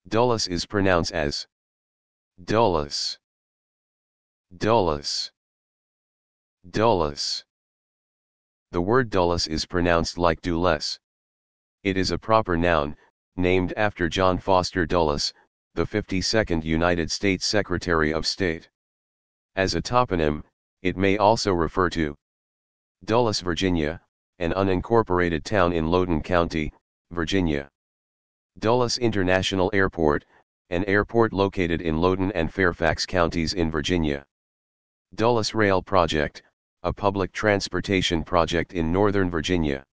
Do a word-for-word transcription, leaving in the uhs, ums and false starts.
Dulles is pronounced as Dulles, Dulles, Dulles. The word Dulles is pronounced like Dulles. It is a proper noun, named after John Foster Dulles, the fifty-second United States Secretary of State. As a toponym, it may also refer to Dulles, Virginia, an unincorporated town in Loudoun County, Virginia. Dulles International Airport, an airport located in Loudoun and Fairfax counties in Virginia. Dulles Rail Project, a public transportation project in Northern Virginia.